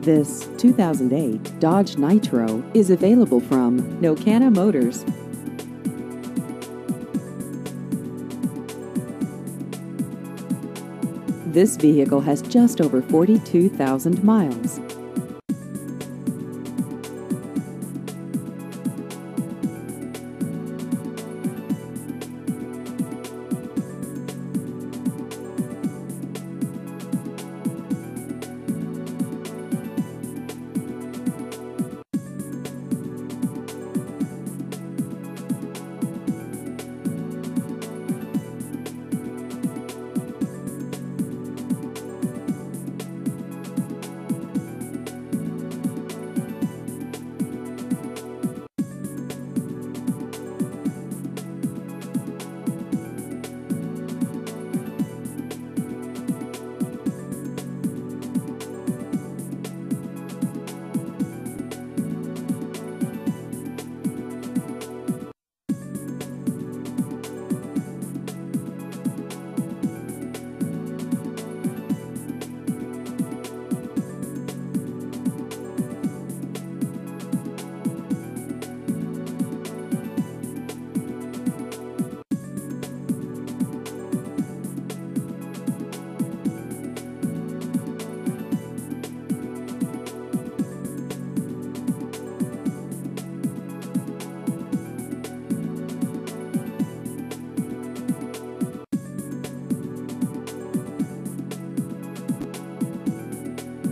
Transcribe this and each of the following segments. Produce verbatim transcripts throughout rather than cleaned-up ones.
This two thousand eight Dodge Nitro is available from Nocana Motors. This vehicle has just over forty-two thousand miles.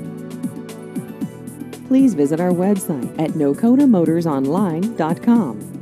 Please visit our website at nocona motors online dot com.